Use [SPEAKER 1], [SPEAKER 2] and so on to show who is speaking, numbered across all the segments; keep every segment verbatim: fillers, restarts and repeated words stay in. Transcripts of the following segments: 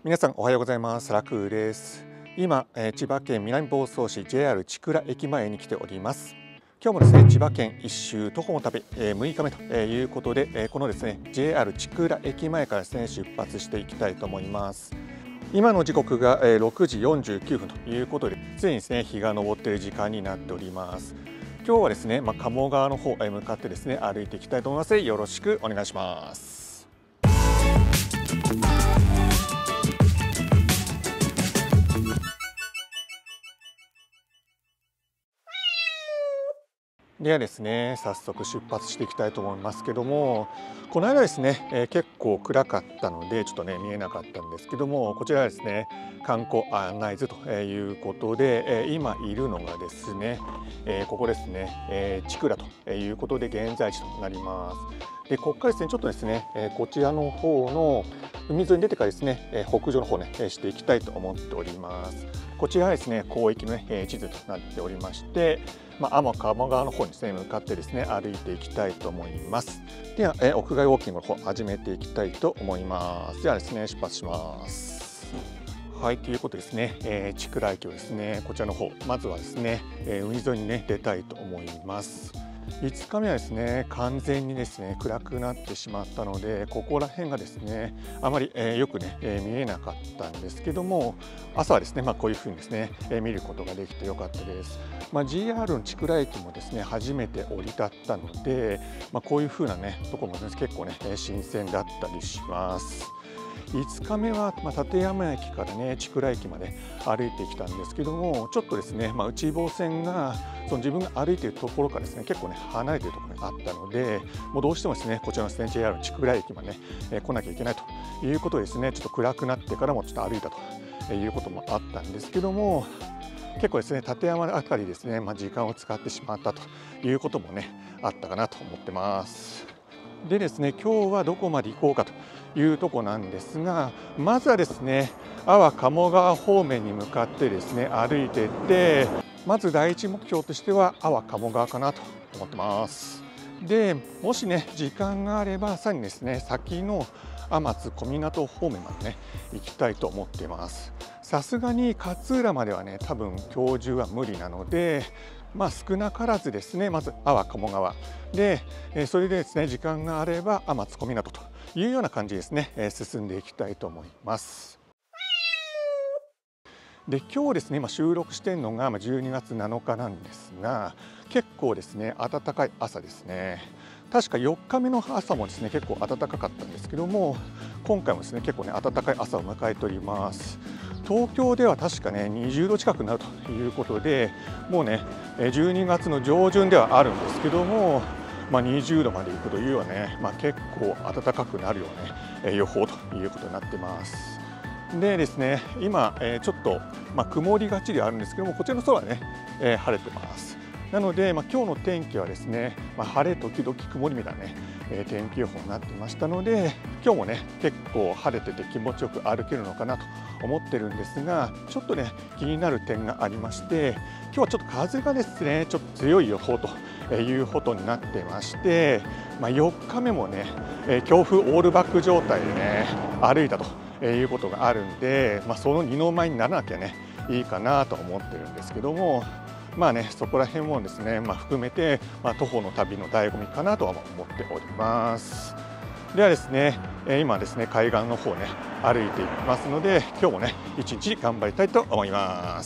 [SPEAKER 1] 皆さんおはようございます。ラクーです。今、えー、千葉県南房総市 ジェイアール 千倉駅前に来ております。今日もですね、千葉県一周徒歩の旅、えー、むいかめということで、えー、このですね ジェイアール 千倉駅前からですね出発していきたいと思います。今の時刻がろくじよんじゅうきゅうふんということで、すでにですね日が昇っている時間になっております。今日はですね、まあ、鴨川の方へ向かってですね歩いていきたいと思います。よろしくお願いします。ではですね、早速出発していきたいと思いますけども、この間ですね、えー、結構暗かったのでちょっとね見えなかったんですけども、こちらはですね観光案内図ということで、えー、今いるのがですね、えー、ここですね、えー、千倉ということで現在地となります。でここからですねちょっとですね、えー、こちらの方の海沿いに出てからですね、えー、北上の方ねしていきたいと思っております。こちらはですね広域の、ね、えー、地図となっておりまして、まあ、天鴨川の方にですね向かってですね歩いていきたいと思います。では、えー、屋外ウォーキングの方始めていきたいと思います。ではですね出発します。はい、ということですね、えー、千倉駅をですねこちらの方まずはですね、えー、海沿いにね出たいと思います。いつかめはですね完全にですね暗くなってしまったので、ここら辺がですねあまり、えー、よくね、えー、見えなかったんですけども、朝はですね、まあ、こういうふうにですね、えー、見ることができてよかったです。まあ、ジーアール の千倉駅もですね初めて降り立ったので、まあ、こういうふうなねところも、ね、結構ね新鮮だったりします。いつかめは、まあ、立山駅からね千倉駅まで歩いてきたんですけども、ちょっとですね、まあ、内房線がその自分が歩いているところからですね結構ね離れているところがあったので、もうどうしてもですねこちらのですね ジェイアール の千倉駅までね、えー、来なきゃいけないということでですね、ちょっと暗くなってからもちょっと歩いたということもあったんですけども、結構ですね立山あたりですね、まあ、時間を使ってしまったということもねあったかなと思ってます。でですね今日はどこまで行こうかというとこなんですが、まずはですね安房鴨川方面に向かってですね歩いていって、まず第一目標としては安房鴨川かなと思ってます。でもしね時間があればさらにですね先の天津小湊方面までね行きたいと思っています。さすがに勝浦まではね多分今日中は無理なので、まあ、少なからずですねまず安房鴨川で、それでですね時間があれば天津小湊というような感じですね進んでいきたいと思います。で今日ですね今収録しているのがじゅうにがつなのかなんですが、結構ですね暖かい朝ですね。確かよっかめの朝もですね結構暖かかったんですけども、今回もですね結構ね暖かい朝を迎えております。東京では確かねにじゅうど近くなるということで、もうねじゅうにがつの上旬ではあるんですけども、まあ、にじゅうどまでいくというようなね、まあ、結構暖かくなるような、ね、予報ということになっています。でですね今、えー、ちょっと、まあ、曇りがちではあるんですけども、こちらの空はね、えー、晴れてます。なので、まあ、今日の天気はですね、まあ、晴れ時々曇りみたいなね、えー、天気予報になっていましたので、今日もね結構晴れてて気持ちよく歩けるのかなと思ってるんですが、ちょっとね気になる点がありまして、今日はちょっと風がですねちょっと強い予報ということになってまして、まあ、よっかめもね、えー、強風オールバック状態でね歩いたということがあるんで、まあ、その二の舞にならなきゃねいいかなと思ってるんですけども、まあねそこら辺もですね、まあ、含めて、まあ、徒歩の旅の醍醐味かなとは思っております。ではですね今ですね海岸の方ね歩いていきますので、今日もね一日頑張りたいと思います。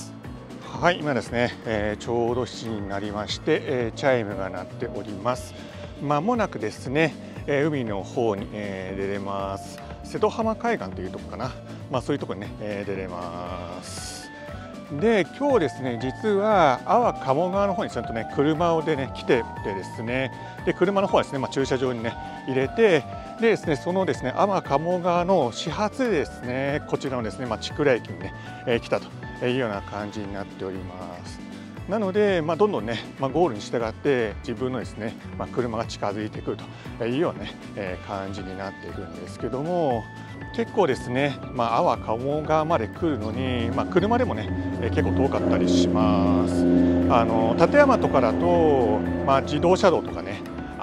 [SPEAKER 1] はい、今ですね、えー、ちょうどしちじになりまして、えー、チャイムが鳴っております。まもなくですね、えー、海の方に、えー、出れます。瀬戸浜海岸というところかな、まあ、そういうところにね、えー、出れます。で今日ですね実は安房鴨川の方にちゃんとね車をでね来ててですね、で車の方はですね、まあ、駐車場にね入れて、でですねそのですね安房鴨川の始発でですねこちらのですね、まあ、千倉駅にね、えー、来たというような感じになっております。なので、まあ、どんどんね、まあ、ゴールに従って自分のですね、まあ、車が近づいてくるというようなね、えー、感じになっているんですけども、結構ですね、まあ、安房鴨川まで来るのに、まあ、車でもね、えー、結構遠かったりします。あの立山とかだと、まあ、自動車道とかね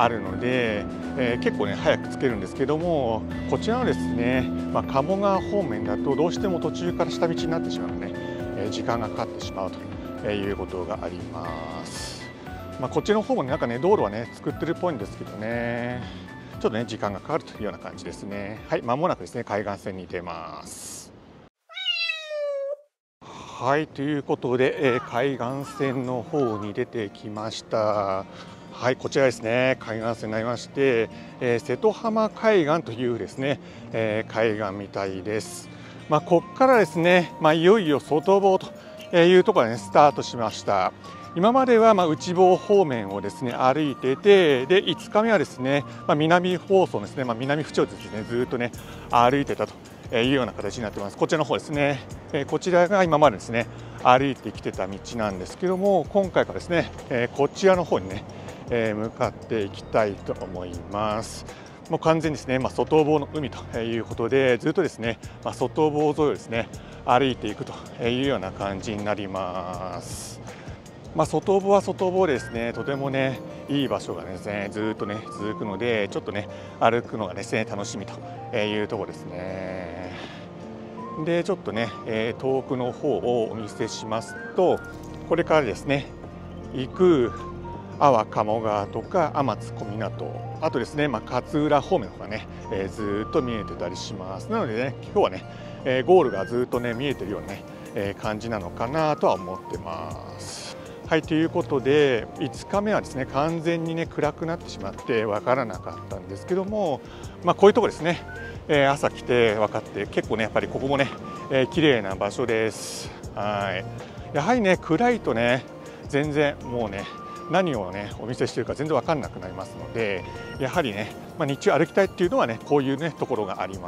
[SPEAKER 1] あるので、えー、結構ね早く着けるんですけども、こちらのですね、まあ、鴨川方面だとどうしても途中から下道になってしまうので、ね、えー、時間がかかってしまうということがあります。まあ、こっちの方も、ね、なんかね道路はね作ってるっぽいんですけどね、ちょっとね時間がかかるというような感じですね。はい、間もなくですね海岸線に出ます。はい、ということで、えー、海岸線の方に出てきました。はい、こちらですね海岸線になりまして、えー、瀬戸浜海岸というですね、えー、海岸みたいです。まあ、ここからですね、まあ、いよいよ外房というところで、ね、スタートしました。今まではまあ内房方面をですね歩いていて、でいつかめはですね、まあ、南房総ですね、まあ、南府町ですねずっとね歩いてたというような形になってます。こちらの方ですね、えこちらが今までですね歩いてきてた道なんですけども、今回からですね、えこちらの方にね、え向かっていきたいと思います。もう完全にですね、まあ、外房の海ということで、ずっとですね、まあ、外房沿いをですね歩いていくというような感じになります。まあ、外房は外房でですね、とてもねいい場所がですねずっとね続くので、ちょっとね歩くのがですね楽しみというところですね。でちょっとね、えー、遠くの方をお見せしますと、これからですね行く阿波鴨川とか天津小湊、あとですね、まあ、勝浦方面の方がね、えー、ずっと見えてたりします。なのでね今日はね、えー、ゴールがずっとね見えてるようなね、えー、感じなのかなとは思ってます。はい、ということでいつかめはですね完全にね暗くなってしまって分からなかったんですけども、まあ、こういうところですね、えー、朝来て分かって、結構ねやっぱりここもね、えー、綺麗な場所です。はい、やはりね暗いとね全然もうね何をねお見せしているか全然分かんなくなりますので、やはりね、まあ、日中歩きたいっていうのはねこういうねところがあります。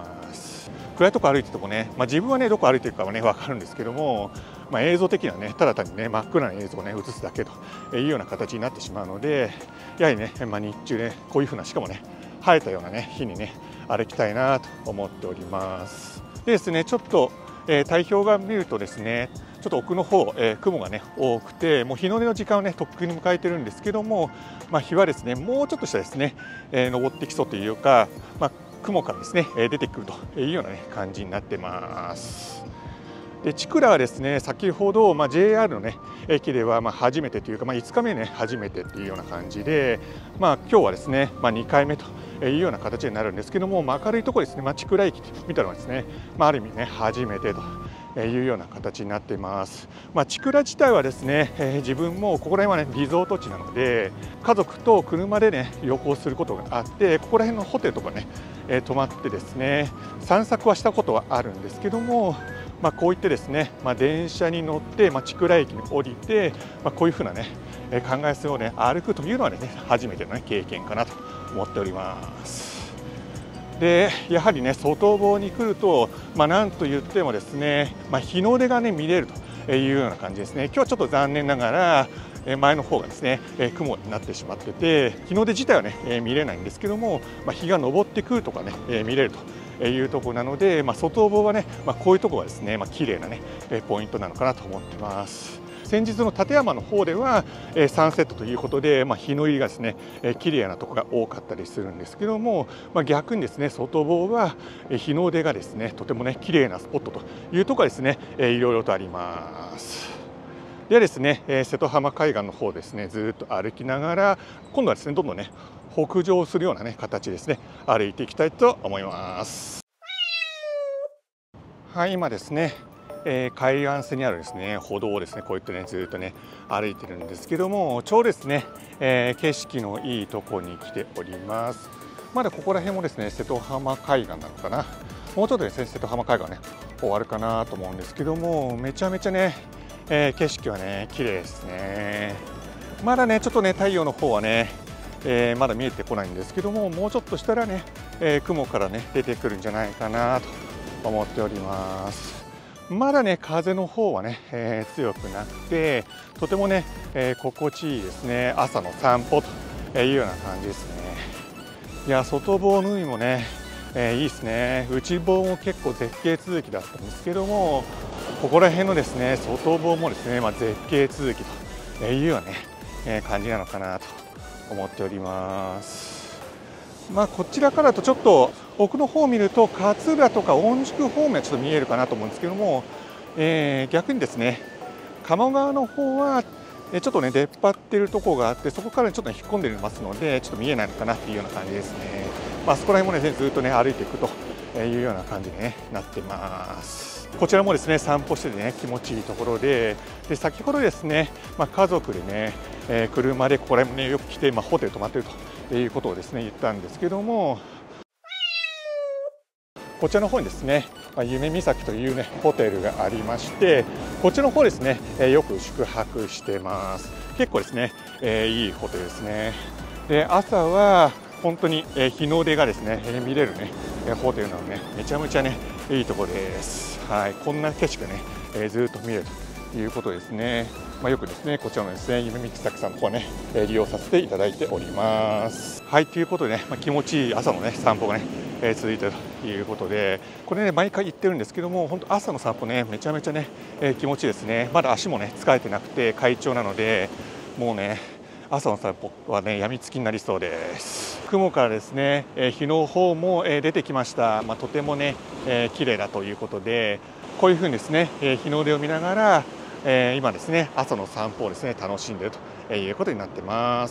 [SPEAKER 1] 暗いとこ歩いててもね、まあ、自分はねどこ歩いてるかはね分かるんですけども、まあ、映像的にはねただ単にね真っ暗な映像をね映すだけというような形になってしまうので、やはりね、まあ、日中ねこういうふうな、しかもね晴れたようなね日にね歩きたいなと思っております。でですね、ちょっと、えー、太平洋側見るとですね、ちょっと奥の方、えー、雲がね多くて、もう日の出の時間をねとっくに迎えてるんですけども、まあ、日はですねもうちょっとしたですね、えー、昇ってきそうというか、まあ、雲からですね出てくるというような、ね、感じになってます。で千倉はですね先ほど、まあ、ジェイアール の、ね、駅ではまあ初めてというか、まあ、いつかめね初めてっていうような感じで、まあ、今日はですね、まあ、にかいめというような形になるんですけども、まあ、明るいところですね、まあ、千倉駅見たのはですね、まあ、ある意味ね初めてというような形になっています。まあ、千倉自体はですね、えー、自分もここら辺はねリゾート地なので、家族と車でね旅行することがあって、ここら辺のホテルとかね、えー、泊まってですね散策はしたことはあるんですけども、まあ、こういってですね、まあ、電車に乗って、まあ、千倉駅に降りて、まあ、こういうふうなね考え線をね歩くというのはね初めての、ね、経験かなと思っております。でやはりね外房に来ると、まあ、なんと言ってもですね、まあ、日の出がね見れるというような感じですね。今日はちょっと残念ながら前の方がですね雲になってしまってて、日の出自体はね見れないんですけども、まあ、日が昇ってくるとかね見れるというところなので、まあ、外房はね、まあ、こういうところがですね、まあ、綺麗なねポイントなのかなと思ってます。先日の立山の方ではサンセットということで、まあ、日の入りがですね綺麗なところが多かったりするんですけども、まあ、逆にですね外房は日の出がですねとてもね綺麗なスポットというところがですねいろいろとあります。ではですね瀬戸浜海岸の方ですねずっと歩きながら、今度はですねどんどんね北上するようなね形ですね歩いていきたいと思います。はい、今ですねえー、海岸線にあるですね歩道をですねこうやってねずっとね歩いてるんですけども、ちょうどですね、えー、景色のいいところに来ております。まだここら辺もですね瀬戸浜海岸なのかな、もうちょっとですね瀬戸浜海岸ね終わるかなと思うんですけども、めちゃめちゃね、えー、景色はね綺麗ですね。まだねちょっとね太陽の方はね、えー、まだ見えてこないんですけども、もうちょっとしたらね、えー、雲からね出てくるんじゃないかなと思っております。まだね風の方はね、えー、強くなくて、とてもね、えー、心地いいですね朝の散歩というような感じですね。いや外房の海もね、えー、いいですね。内房も結構絶景続きだったんですけども、ここら辺のですね外房もですね、まあ、絶景続きというようなね、えー、感じなのかなと思っております。まあ、こちらからだとちょっと奥の方を見ると勝浦とか御宿方面はちょっと見えるかなと思うんですけども、えー、逆にですね鴨川の方はちょっとね出っ張っているところがあって、そこからちょっと引っ込んでいますのでちょっと見えないのかなっていうような感じですね。まあ、そこら辺もねずっとね歩いていくというような感じに、ね、なってます。こちらもですね散歩しててね気持ちいいところで、で先ほどですね、まあ、家族でね、えー、車でここら辺もねよく来て、まあ、ホテル泊まっているということをですね言ったんですけども、こちらの方にですね、まあ、夢岬というねホテルがありまして、こちらの方ですね、えー、よく宿泊してます。結構ですね、えー、いいホテルですね。で朝は本当に、えー、日の出がですね、えー、見れるねホテルなので、ね、めちゃめちゃねいいところです。はい、こんな景色がね、えー、ずっと見えるということですね。まあ、よくですねこちらのですね夢岬さんの方はね利用させていただいております。はい、ということでね、まあ、気持ちいい朝のね散歩がね、えー、続いているということで、これね毎回言ってるんですけども、本当朝の散歩ねめちゃめちゃね、えー、気持ちいいですね。まだ足もね疲れてなくて快調なので、もうね朝の散歩はねやみつきになりそうです。雲からですね、えー、日の方も、えー、出てきました。まあ、とてもね、えー、綺麗だということで、こういうふうにですね、えー、日の出を見ながら、えー、今ですね朝の散歩をですね楽しんでいるということになってます。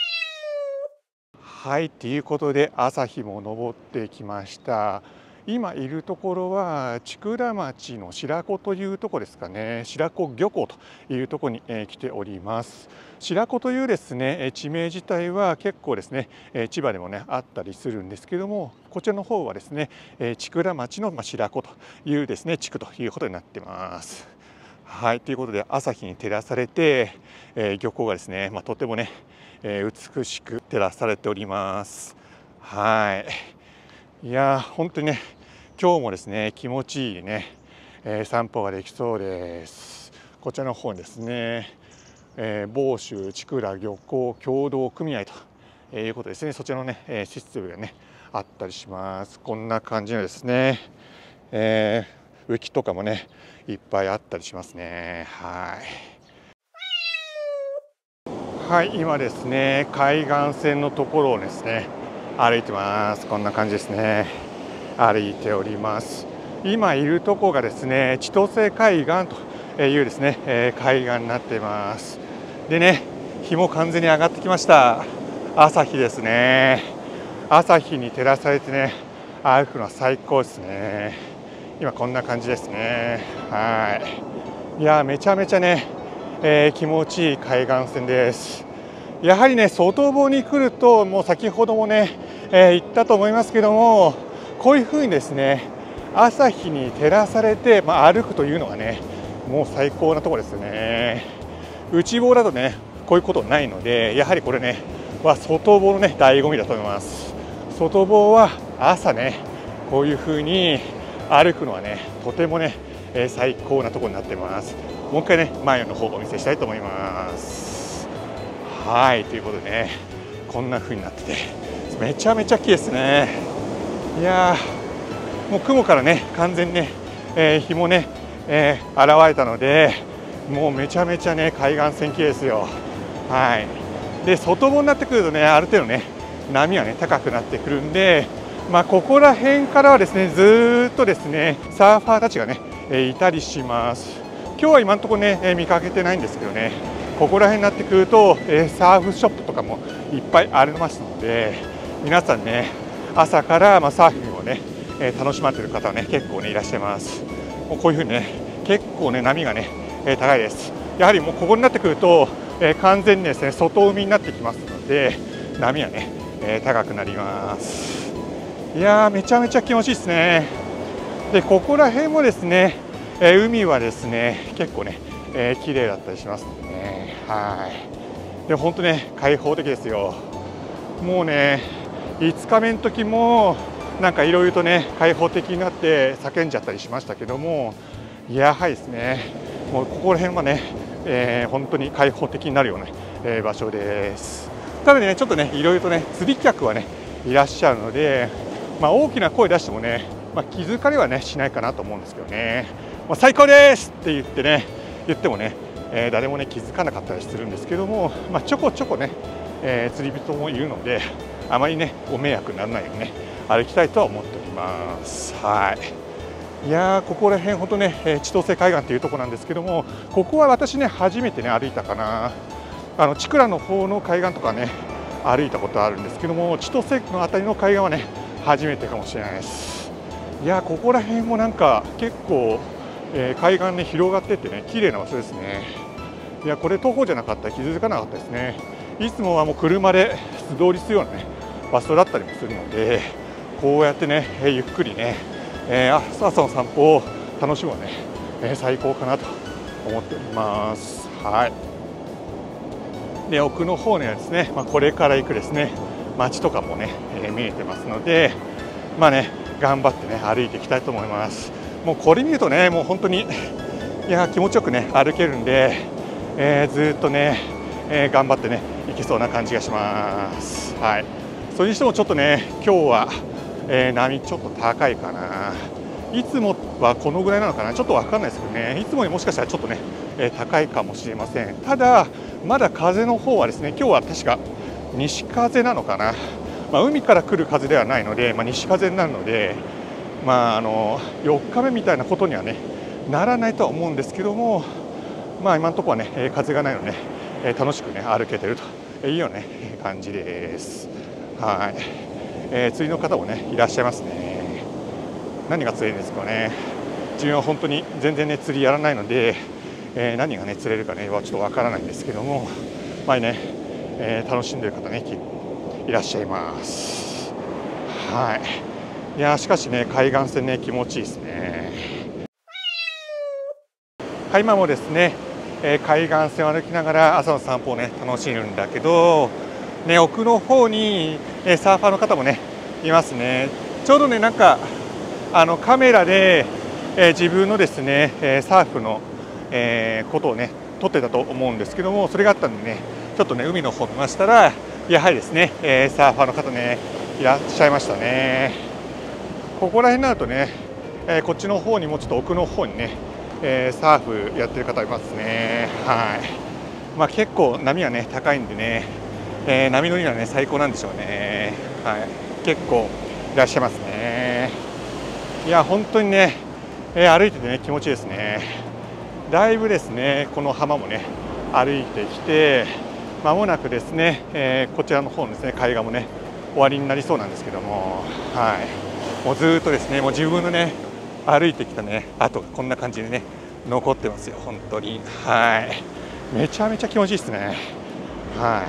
[SPEAKER 1] はい、ということで朝日も昇ってきました。今いるところは千倉町の白子というところですかね。白子漁港というところに、えー、来ております。白子というですね地名自体は結構ですね千葉でもねあったりするんですけども、こちらの方はですね千倉町の白子というですね地区ということになっています。はい、ということで朝日に照らされて、えー、漁港がですね、まあ、とてもね、えー、美しく照らされております。はい、いや本当にね今日もですね気持ちいいね、えー、散歩ができそうです。こちらの方にですね、えー、房州千倉漁港協同組合ということですね、そちらのね、えー、システムがねあったりします。こんな感じのですね、えー、浮きとかもねいっぱいあったりしますね。はい、はい、今ですね海岸線のところをですね歩いてます。こんな感じですね。歩いております。今いるところがですね千歳海岸というですね、えー、海岸になっています。でね日も完全に上がってきました。朝日ですね。朝日に照らされてね歩くのは最高ですね。今こんな感じですね。はい、いやめちゃめちゃね、えー、気持ちいい海岸線です。やはりね外房に来ると、もう先ほどもね、えー、言ったと思いますけども、こういうふうにですね朝日に照らされて、まあ、歩くというのがねもう最高なところですね。内房だとねこういうことないので、やはりこれねは外房のね醍醐味だと思います。外房は朝ねこういうふうに歩くのはねとてもね、えー、最高なところになっています。もう一回ね前の方をお見せしたいと思います。はい、ということでねこんな風になっててめちゃめちゃ綺麗ですね。いやーもう雲からね完全にね、えー、日もね、えー、現れたので、もうめちゃめちゃね海岸線綺麗ですよ。はい、で外房になってくるとねある程度ね波はね高くなってくるんで、まあ、ここら辺からはですねずっとですねサーファーたちがね、えー、いたりします。今日は今のところね、えー、見かけてないんですけどね、ここら辺になってくると、えー、サーフショップとかもいっぱいありますので、皆さんね朝からまあサーフィンをね、えー、楽しまれている方はね結構ねいらっしゃいます。もうこういうふうにね結構ね波がね、えー、高いです。やはりもうここになってくると、えー、完全にですね外海になってきますので波はね、えー、高くなります。いやーめちゃめちゃ気持ちいいですね。でここら辺もですね、えー、海はですね結構ね、えー、綺麗だったりしますね。はい、で本当ね開放的ですよ。もうねいつかめの時もなんかいろいろとね開放的になって叫んじゃったりしましたけども、やはりですねもうここら辺はね、えー、本当に開放的になるような、えー、場所です。ただねちょっとねいろいろとね釣り客はねいらっしゃるので、まあ、大きな声出してもね、まあ、気づかれはねしないかなと思うんですけどね、まあ、最高ですって言ってね言ってもね、えー、誰もね気づかなかったりするんですけども、まあ、ちょこちょこね、 えー、釣り人もいるので、あまりねご迷惑にならないようにね歩きたいとは思っております。はい。いやー、ここら辺本当ね、えー、千歳海岸というところなんですけども、ここは私ね初めてね歩いたかな。あの千倉の方の海岸とかね歩いたことあるんですけども、千歳の辺りの海岸はね初めてかもしれないです。いやー、ここら辺もなんか結構、えー、海岸ね広がっててね綺麗な場所ですね。いや、これ徒歩じゃなかったら気づかなかったですね。いつもはもう車で素通りするようなね場所だったりもするので、こうやってね、えー、ゆっくりね、えー、朝の散歩を楽しむのはね、えー、最高かなと思っております。はい。で、奥の方にはですね、まあ、これから行くですね街とかもね、えー、見えてますので、まあね頑張ってね歩いていきたいと思います。もうこれ見るとね、もう本当にいや気持ちよくね歩けるんで、えー、ずっとね、えー、頑張ってね行けそうな感じがします。はい。それにしてもちょっとね今日は、えー、波ちょっと高いかな。いつもはこのぐらいなのかな、ちょっと分かんないですけどね、いつもにもしかしたらちょっとね、えー、高いかもしれません。ただまだ風の方はですね、今日は確か西風なのかな、まあ、海から来る風ではないので、まあ、西風になるので、まあ、あのよっかめみたいなことにはねならないとは思うんですけども、まあ、今のところはね風がないので、ね、楽しくね歩けてるというような、ね、感じです。はい、えー、釣りの方もねいらっしゃいますね。何が釣れるんですかね。自分は本当に全然ね釣りやらないので、えー、何がね釣れるかねはちょっとわからないんですけども、まあね、えー、楽しんでいる方ねいらっしゃいます。はい。いやしかしね海岸線ね気持ちいいですね。はい、今もですね、えー、海岸線を歩きながら朝の散歩をね楽しむんだけど、ね、奥の方に、えー、サーファーの方もねいますね。ちょうどねなんかあのカメラで、えー、自分のですね、えー、サーフの、えー、ことをね撮ってたと思うんですけども、それがあったんでねちょっとね海の方を見ましたら、やはりですね、えー、サーファーの方ねいらっしゃいましたね。ここら辺になるとね、えー、こっちの方にもちょっと奥の方にね、えー、サーフやってる方いますね。はい。まあ、結構波はね高いんでね、えー、波乗りはね最高なんでしょうね。はい。結構いらっしゃいますね。いや本当にね、えー、歩いててね気持ちいいですね。だいぶですねこの浜もね歩いてきて、まもなくですね、えー、こちらの方のですね海岸もね終わりになりそうなんですけども、はい。もうずっとですねもう自分のね歩いてきたね跡がこんな感じでね残ってますよ本当に。はい。めちゃめちゃ気持ちいいですね。はい。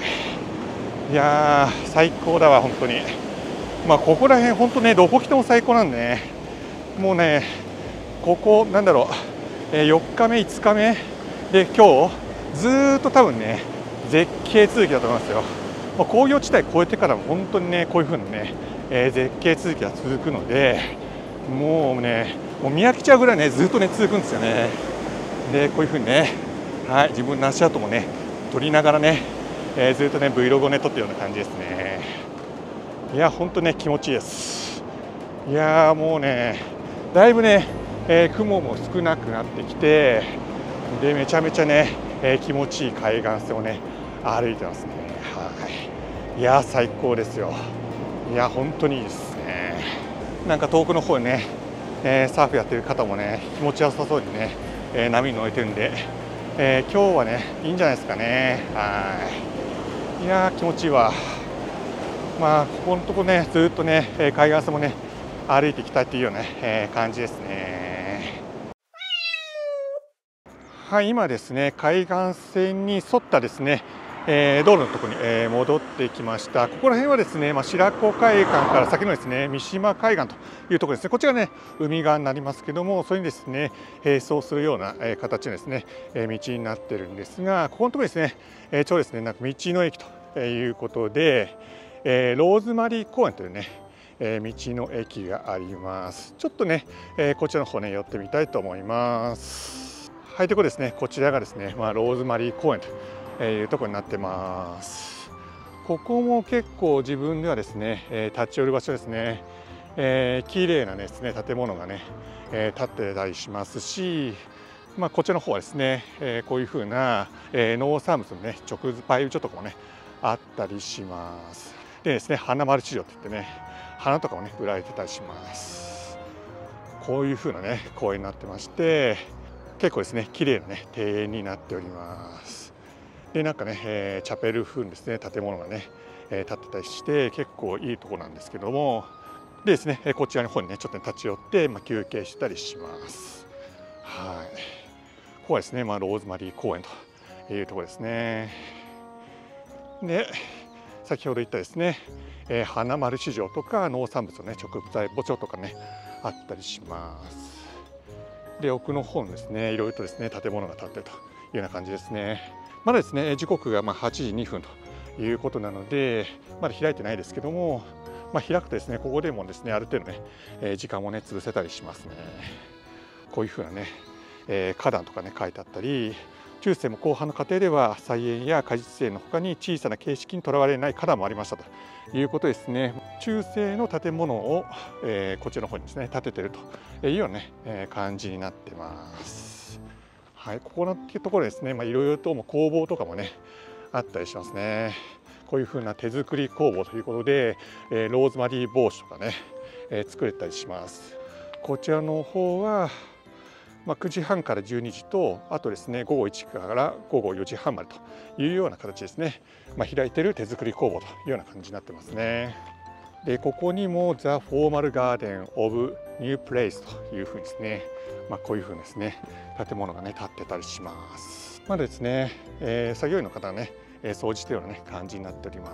[SPEAKER 1] いやー最高だわ本当に。まあここら辺本当ねどこ来ても最高なんでね、もうねここなんだろう、えー、よっかめいつかめで今日ずーっと多分ね絶景続きだと思いますよ。まあ、工業地帯越えてからも本当にねこういう風なね、えー、絶景続きが続くので、もうねもう見飽きちゃうぐらいねずっとね続くんですよね。でこういう風にね、はい、自分の足跡もね撮りながらね、えー、ずっとね Vlog をね撮ってるような感じですね。いや本当ね気持ちいいです。いやもうねだいぶね、えー、雲も少なくなってきて、でめちゃめちゃね、えー、気持ちいい海岸線をね歩いてますね。はい。いや最高ですよ。いや本当にいいですね。なんか遠くの方にね、えー、サーフやってる方もね気持ちよさそうにね、えー、波に乗れてるんで、えー、今日はねいいんじゃないですかね。はい。いや気持ちいいわ。まあここのとこねずっとね海岸線もね歩いていきたいというような、えー、感じですね。はい、今ですね海岸線に沿ったですね、えー、道路のところに、えー、戻ってきました。ここら辺はですね、まあ、白子海岸から先のですね三島海岸というところですね。こちらね海側になりますけども、それにですね並走するような、えー、形のですね、えー、道になってるんですが、ここのところですね、えー、ちょうどですねなんか道の駅ということで、えー、ローズマリー公園というね、えー、道の駅があります。ちょっとね、えー、こちらの方ね寄ってみたいと思います。はい、ということですね、こちらがですね、まあ、ローズマリー公園というところになってます。ここも結構自分ではですね、えー、立ち寄る場所ですね。えー、綺麗なですね建物がね、えー、建ってたりしますし、まあ、こちらの方はですね、えー、こういう風な、えー、農産物のね直売所とかもねあったりします。でですね、花丸市場といってね、花とかもね売られてたりします。こういう風なね公園になってまして、結構ですね綺麗なね庭園になっております。でなんかね、えー、チャペル風にですね建物がね、えー、建ってたりして結構いいとこなんですけども、でですねこちらの方にねちょっと、ね、立ち寄って、まあ、休憩したりします。はい、ここはですね、まあ、ローズマリー公園というところですね。で先ほど言ったですね、えー、花丸市場とか農産物のね直売所とかねあったりします。で奥の方にですねいろいろとですね建物が建っているというような感じですね。まだですね時刻がまあはちじにふんということなのでまだ開いてないですけども、まあ、開くとですねここでもですねある程度ね、えー、時間をね潰せたりしますね。こういうふうなね、えー、花壇とかね書いてあったり、中世も後半の過程では菜園や果実園の他に小さな形式にとらわれない花壇もありましたということですね。中世の建物を、えー、こちらの方にですね建てているというような、ねえー、感じになってます。はい、ここのところですね、まあ、いろいろとも工房とかもねあったりしますね。こういうふうな手作り工房ということで、えー、ローズマリー帽子とかね、えー、作れたりします。こちらの方はまあ、くじはんからじゅうにじと、あとですねごごいちじからごごよじはんまでというような形ですね、まあ、開いている手作り工房というような感じになってますね。でここにもザ・フォーマルガーデン・オブ・ニュープレイスというふうにですね、まあ、こういうふうにですね建物がね建ってたりします。まだですね、えー、作業員の方がね掃除というような、ね、感じになっております。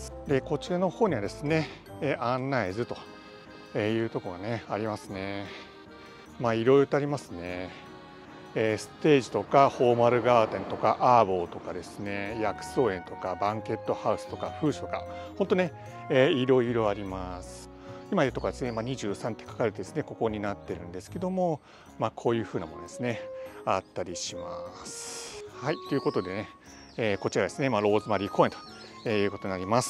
[SPEAKER 1] でこちらの方にはですね案内図というところがねありますね。まあいろいろとありますね。えー、ステージとかフォーマルガーデンとかアーボーとかですね、薬草園とかバンケットハウスとか風書とか本当ね、えー、いろいろあります。今言うところですね、まあ、にじゅうさんって書かれてですねここになってるんですけども、まあ、こういうふうなものですねあったりします。はい、ということでね、えー、こちらですね、まあ、ローズマリー公園ということになります。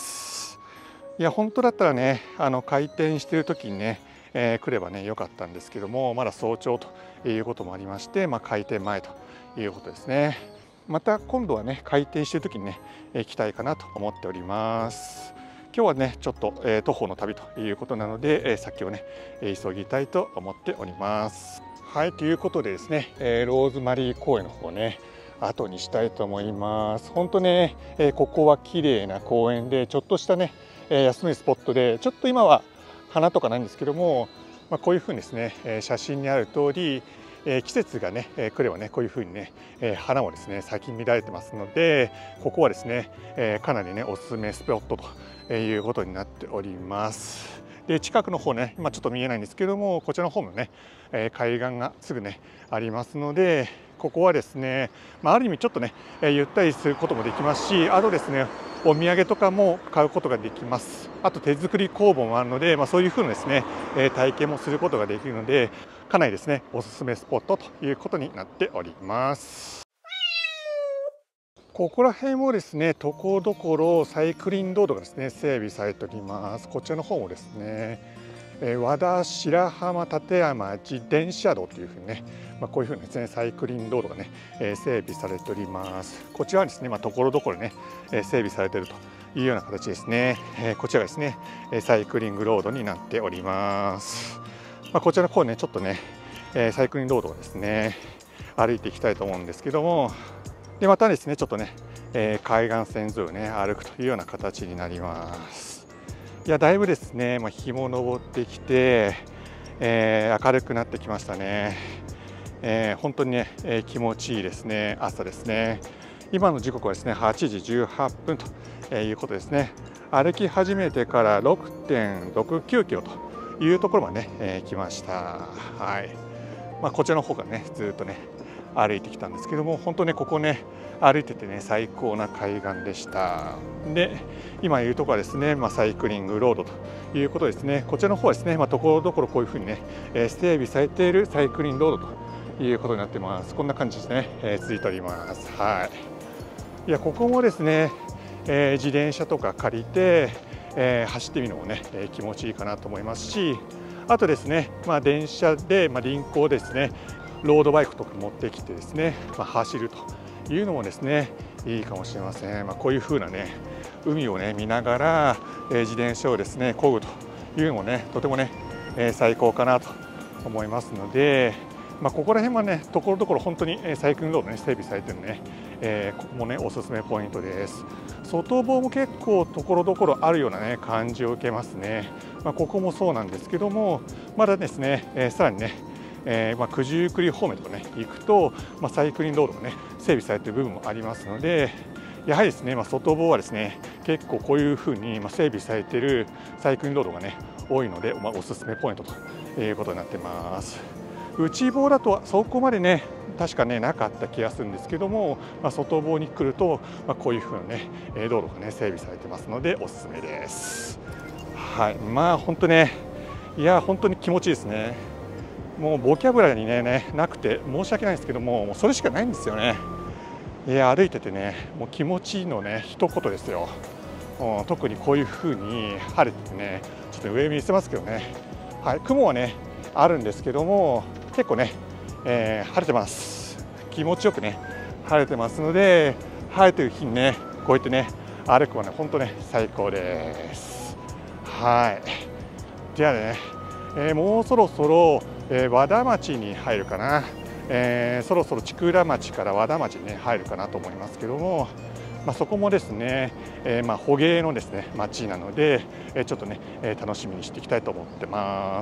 [SPEAKER 1] いや本当だったらねあの開店している時にねえー、来ればね良かったんですけども、まだ早朝ということもありまして、まあ、開店前ということですね。また今度はね開店している時にね行きたいかなと思っております。今日はねちょっと、えー、徒歩の旅ということなので、えー、先をね急ぎたいと思っております。はい、ということでですね、えー、ローズマリー公園の方ね後にしたいと思います。本当ね、えー、ここは綺麗な公園でちょっとしたね、えー、休みスポットで、ちょっと今は花とかないんですけども、まあ、こういうふうにですね、えー、写真にある通り、えー、季節がね、えー、来ればねこういうふうにね、えー、花もですね咲き乱れてますので、ここはですね、えー、かなりねおすすめスポットということになっております。で近くの方ね今ちょっと見えないんですけども、こちらの方もね、えー、海岸がすぐねありますので、ここはですね、まあ、ある意味ちょっとね、えー、ゆったりすることもできますし、あとですねお土産とかも買うことができます。あと手作り工房もあるので、まあ、そういうふうなですね、えー、体験もすることができるので、かなりですねおすすめスポットということになっております。ここら辺もですねところどころサイクリングロードがですね整備されております。こちらの方もですね、えー、和田白浜立山自転車道というふうにね、まあ、こういうふうにですねサイクリングロードがね、えー、整備されております。こちらはですね、まあ、ところどころね、えー、整備されているというような形ですね。えー、こちらがですねサイクリングロードになっております。まあ、こちらの方ねちょっとね、えー、サイクリングロードをですね歩いていきたいと思うんですけども、でまたですねちょっとね、えー、海岸線沿いをね歩くというような形になります。いやだいぶですね、まあ、日も昇ってきて、えー、明るくなってきましたね。えー、本当にね、えー、気持ちいいですね朝ですね。今の時刻はですねはちじじゅうはっぷんということですね。歩き始めてから ろくてんろくきゅうキロというところまでね、えー、来ました。はい、まあ、こちらの方がねずっとね歩いてきたんですけども、本当ねここね歩いててね最高な海岸でした。で今いるところはですね、まあ、サイクリングロードということですね。こちらの方はですね、まあ、ところどころこういうふうにね、えー、整備されているサイクリングロードということになってます。こんな感じですね、えー、続いております。はい、いやここもですね、えー、自転車とか借りて、えー、走ってみるのもね、えー、気持ちいいかなと思いますし、あとですね、まあ、電車で、まあ、輪行ですねロードバイクとか持ってきてですね、まあ、走るというのもですねいいかもしれません。まあ、こういう風なね海をね見ながら、えー、自転車をですね漕ぐというのもねとてもね、えー、最高かなと思いますので、まあ、ここら辺はねところどころ本当にサイクリングロードね整備されてるね、えー、ここもねおすすめポイントです。外房も結構ところどころあるようなね感じを受けますね。まあ、ここもそうなんですけども、まだですね、えー、さらにね、えー、まあ九十九里方面とかね行くと、まあ、サイクリングロードがね整備されている部分もありますので、やはりですね、まあ、外房はですね結構こういうふうに整備されているサイクリングロードがね多いので、まあ、おすすめポイントということになってます。内房だとそこまでね確かねなかった気がするんですけども、まあ、外房に来ると、まあ、こういうふうなね道路がね整備されてますのでおすすめです。はい、まあ本当ね、いや本当に気持ちいいですね。もうボキャブラリーに ね, ねなくて申し訳ないんですけども、もうそれしかないんですよね。いや歩いててねもう気持ちいいのね一言ですよ。うん、特にこういうふうに晴れててね、ちょっと上見せますけどね、はい、雲はねあるんですけども結構ね、えー、晴れてます。気持ちよくね晴れてますので、晴れてる日にねこうやってね歩くはね本当ね最高です。はい、ではね、えー、もうそろそろ、えー、和田町に入るかな、えー、そろそろ千倉町から和田町に、ね、入るかなと思いますけども、まあ、そこもですね、えー、まあ捕鯨のですね町なので、えー、ちょっとね、えー、楽しみにしていきたいと思ってます。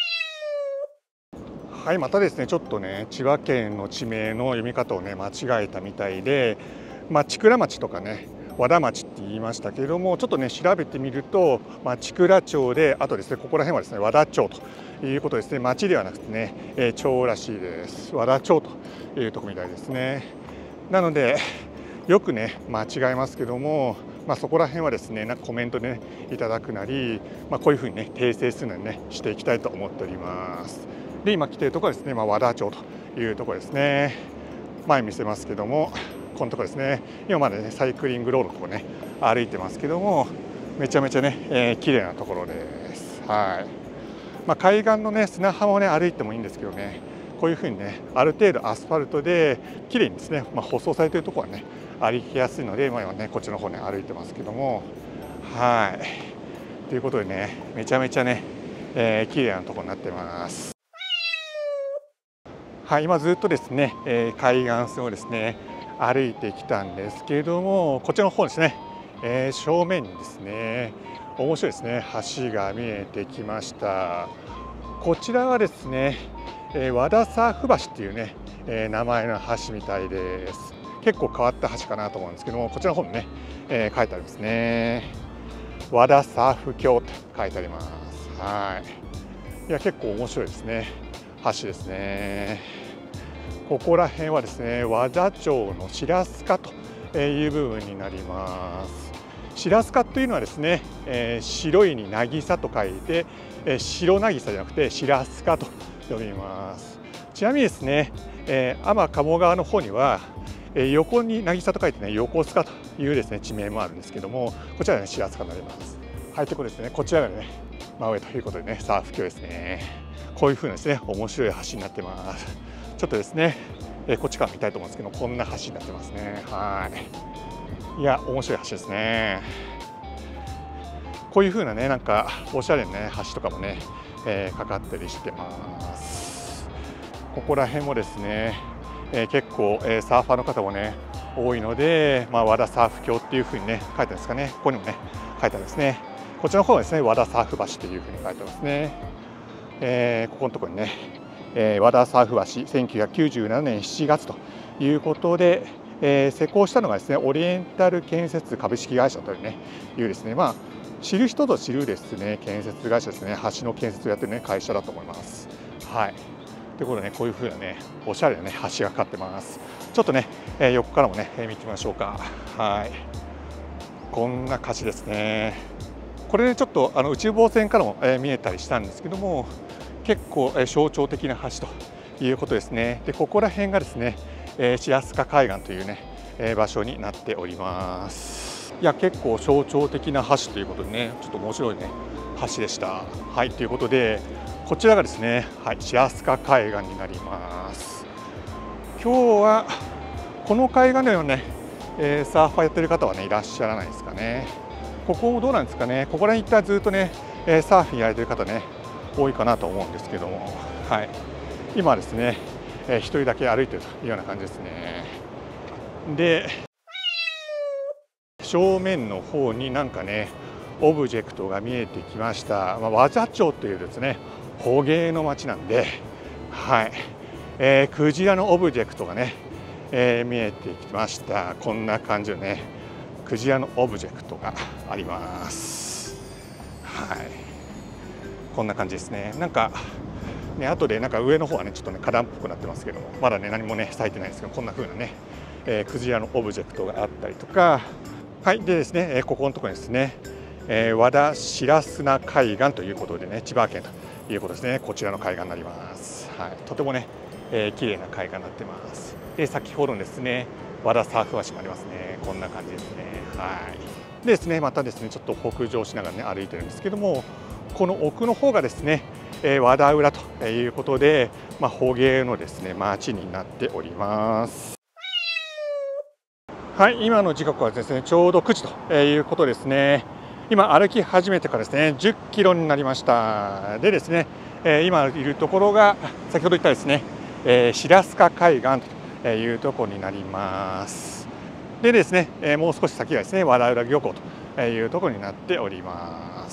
[SPEAKER 1] はい、またですねちょっとね千葉県の地名の読み方をね間違えたみたいで、まあ、千倉町とかね和田町って言いましたけれども、ちょっとね調べてみると、まあ、千倉町で、あとですねここら辺はですね和田町ということですね。町ではなくてね、えー、町らしいです。和田町というところみたいですね。なのでよくね間違えますけども、まあ、そこら辺はですねなんかコメントで、ね、いただくなり、まあ、こういうふうにね訂正するのにねしていきたいと思っております。で今来ているところはですね、まあ、和田町というところですね。前見せますけども、このところですね。今までねサイクリングロードをね歩いてますけども、めちゃめちゃね、えー、綺麗なところです。はい。まあ、海岸のね砂浜をね歩いてもいいんですけどね、こういうふうにねある程度アスファルトで綺麗にですね、まあ、舗装されているところはね歩きやすいので、まあ、今ねこっちの方ね歩いてますけども、はい。ということでねめちゃめちゃね、えー、綺麗なところになってます。はい、今ずっとですね、えー、海岸線をですね歩いてきたんですけれども、こちらの方ですね、えー、正面にですね面白いですね橋が見えてきました。こちらはですね、えー、和田サーフ橋っていうね、えー、名前の橋みたいです。結構変わった橋かなと思うんですけども、こちらの方にね、えー、書いてありますね。和田サーフ橋って書いてあります。はい。いや結構面白いですね橋ですね。ここら辺はですね和田町の白須賀という部分になります。白須賀というのはですね、えー、白いに渚と書いて、えー、白渚じゃなくて白須賀と呼びます。ちなみにですね、えー、天鴨川の方には、えー、横に渚と書いてね横須賀というですね地名もあるんですけども、こちらはね白須賀になります。はい、ということですね、こちらがね真上ということでねサーフ橋ですね。こういう風なですね面白い橋になってます。ちょっとですね、えー、こっちから見たいと思うんですけど、こんな橋になってますね。はい。いや面白い橋ですね。こういう風なねなんかおしゃれなね橋とかもね、えー、かかったりしてます。ここら辺もですね、えー、結構、えー、サーファーの方もね多いので、まあ、和田サーフ橋っていう風にね書いてあるんですかね。ここにもね書いてあるんですね。こちらの方はですね和田サーフ橋という風に書いてますね。えー、ここのところにね、えー、和田サーフ橋せんきゅうひゃくきゅうじゅうななねんしちがつということで、えー、施工したのがですねオリエンタル建設株式会社というねいうですね、まあ知る人ぞ知るですね建設会社ですね。橋の建設をやってるね会社だと思います。はい。ということでねこういう風なねおしゃれなね橋がかかってます。ちょっとね、えー、横からもね、えー、見てみましょうか。はい。こんな橋ですね。これねちょっとあの内房線からも、えー、見えたりしたんですけども、結構、えー、象徴的な橋ということですね。でここら辺がですね、えー、白須賀海岸というね、えー、場所になっております。いや結構象徴的な橋ということでねちょっと面白いね橋でした。はいということでこちらがですね、はい、白須賀海岸になります。今日はこの海岸ではねえー、サーファーやってる方はねいらっしゃらないですかね。ここどうなんですかね。ここら辺一旦ずっとね、えー、サーフィンやられてる方ね多いかなと思うんですけども、はい、今はですね、えー、ひとりだけ歩いてるというような感じですね。で、正面の方になんかねオブジェクトが見えてきました。まあ、和座町というですね捕鯨の町なんで、はい、えー、クジラのオブジェクトがね、えー、見えてきました。こんな感じのねクジラのオブジェクトがあります。はい、こんな感じですね。なんかね、後でなんか上の方はねちょっとね花壇っぽくなってますけども、まだね何もね咲いてないですけど、こんな風なね、えー、クジラのオブジェクトがあったりとか、はいでですね、えー、ここのところにですね、えー、和田白砂海岸ということでね、千葉県ということですね。こちらの海岸になります。はい、とてもね、えー、綺麗な海岸になってます。で先ほどのですね和田サーフ橋もありますね。こんな感じですね。はい。でですね、またですねちょっと北上しながらね歩いてるんですけども、この奥の方がですね、えー、和田浦ということで、まあ、捕鯨のですね町になっております。はい、今の時刻はですねちょうどくじということですね。今歩き始めてからですねじゅっキロになりました。でですね、えー、今いるところが先ほど言ったですね、えー、白須海岸というところになります。でですね、えー、もう少し先がですね和田浦漁港というところになっております。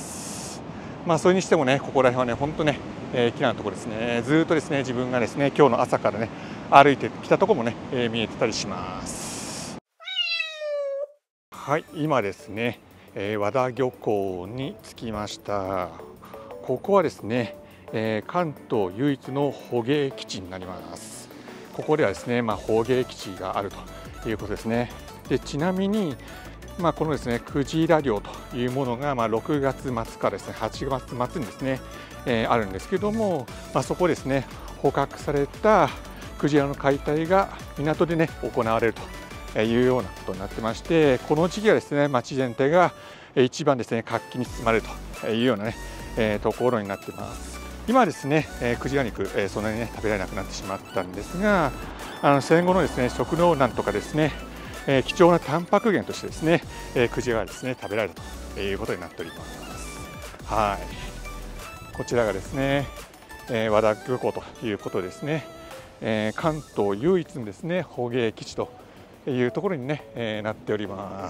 [SPEAKER 1] まあそれにしてもねここら辺はね本当ね、えー、綺麗なところですね。ずっとですね自分がですね今日の朝からね歩いてきたところもね、えー、見えてたりします。はい、今ですね、えー、和田漁港に着きました。ここはですね、えー、関東唯一の捕鯨基地になります。ここではですね、まあ、捕鯨基地があるということですね。でちなみに、まあ、このですねクジラ漁というものが、まあ、ろくがつ末からですねはちがつ末にですね、えー、あるんですけども、まあ、そこですね捕獲されたクジラの解体が港でね行われるというようなことになってまして、この時期はですね町全体が一番ですね活気に包まれるというようなね、えー、ところになっています。今はですね、えー、クジラ肉、えー、そんなにね食べられなくなってしまったんですが、あの戦後のですね食糧難とかですね、えー、貴重なタンパク源としてですね、えー、クジラがですね食べられるということになっております。はい、こちらがですね、えー、和田漁港ということですね、えー、関東唯一のですね捕鯨基地というところにね、えー、なっております。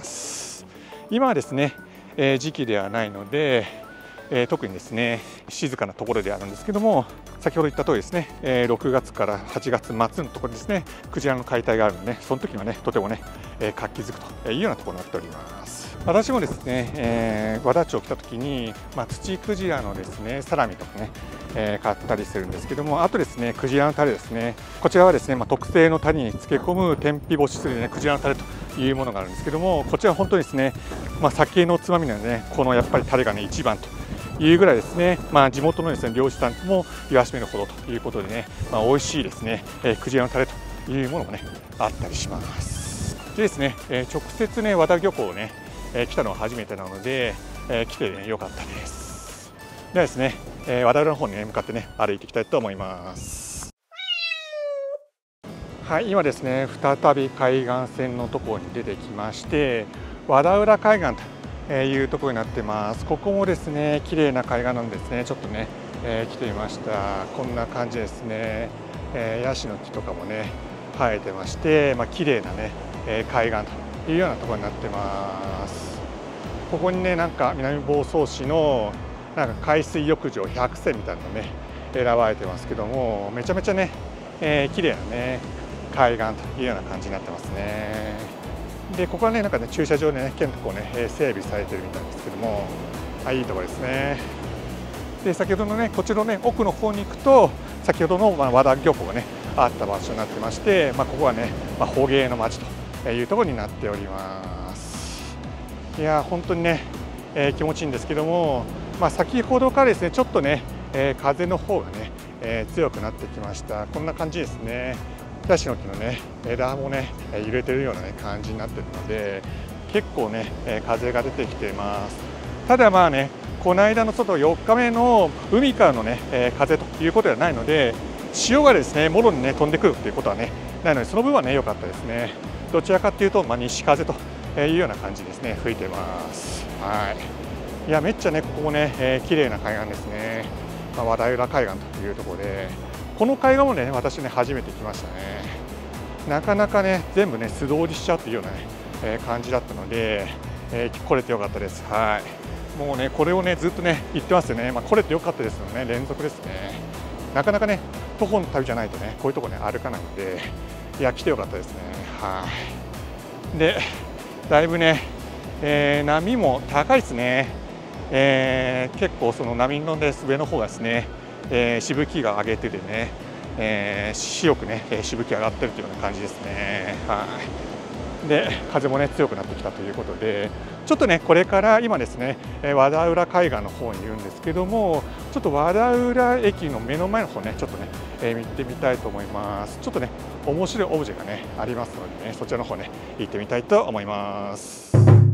[SPEAKER 1] 今はですね、えー、時期ではないので、えー、特にですね静かなところであるんですけども、先ほど言った通りですね、えー、ろくがつからはちがつ末のところですねクジラの解体があるので、ね、その時はねとてもね、えー、活気づくというようなところになっております。私もですね、えー、和田町来た時に、まあ、土クジラのですねサラミとかね、えー、買ったりするんですけども、あとですねクジラのタレですね、こちらはですね、まあ、特製のタレに漬け込む天日干しする、ね、クジラのタレというものがあるんですけども、こちらは本当にですね、まあ、酒のつまみなので、ね、このやっぱりタレがね一番というぐらいですね、まあ、地元のですね漁師さんも言わしめるほどということでね、まあ、美味しいですね、えー、クジラのタレというものもねあったりします。でですね、えー、直接ね和田漁港をね、えー、来たのは初めてなので、えー、来てね良かったです。ではですね、えー、和田浦の方に、ね、向かってね歩いていきたいと思います。はい、今ですね再び海岸線のところに出てきまして、和田浦海岸というところになってます。ここもですね綺麗な海岸なんですね。ちょっとね、えー、来てみました。こんな感じですね、えー、ヤシの木とかもね生えてまして、まあ綺麗なね、えー、海岸というようなところになってます。ここにねなんか南房総市のなんか海水浴場ひゃくせんみたいなのね選ばれてますけども、めちゃめちゃね、えー、綺麗なね海岸というような感じになってますね。でここはねなんかね駐車場でね結構ね整備されてるみたいですけども、あ、いいところですね。で先ほどのねこちらのね奥の方に行くと先ほどの和田漁港がねあった場所になってまして、まあ、ここはね、まあ、捕鯨の町というところになっております。いや本当にね、えー、気持ちいいんですけども、まあ、先ほどからですねちょっとね、えー、風の方がね、えー、強くなってきました。こんな感じですね。ヤシの木のね枝もね揺れてるような、ね、感じになっているので、結構ね風が出てきています。ただまあねこの間の外よっかめの海からのね風ということではないので、潮がですねもろにね飛んでくるということはねないので、その分はね良かったですね。 どちらかというと、まあ、西風というような感じですね、吹いてます。はい、いやめっちゃね、ここもね、えー、綺麗な海岸ですね。まあ、和田浦海岸というところで、この海岸もね、私ね、初めて来ましたね。なかなかね、全部ね、素通りしちゃうというようなね、えー、感じだったので、えー、来れてよかったです。はい、もうね、これをね、ずっとね、言ってますよね。まあ、来れてよかったですよね、連続ですね。なかなかね、徒歩の旅じゃないとね、こういうとこね、歩かないので、いや、来てよかったですね。はい、で、だいぶね、えー、波も高いですね。えー、結構その波のです上の方がですね、えー、しぶきが上げててね、えー、白くね、しぶき上がってるというような感じですね。はい、で、風もね、強くなってきたということで、ちょっとね、これから今ですね、和田浦海岸の方にいるんですけども、ちょっと和田浦駅の目の前の方ね、ちょっとね、えー、見てみたいと思います。ちょっとね、面白いオブジェがね、ありますのでね、そちらの方ね、行ってみたいと思います。